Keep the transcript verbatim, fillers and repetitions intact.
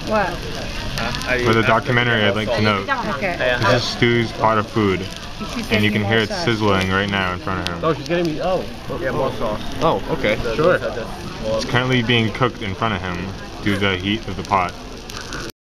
What? For the documentary, I'd like to note, Okay. this is Stu's pot of food, and you can hear it sizzling right now in front of him. Oh, she's getting me. Oh. Yeah, more sauce. Oh, okay. Sure. It's currently being cooked in front of him due to the heat of the pot.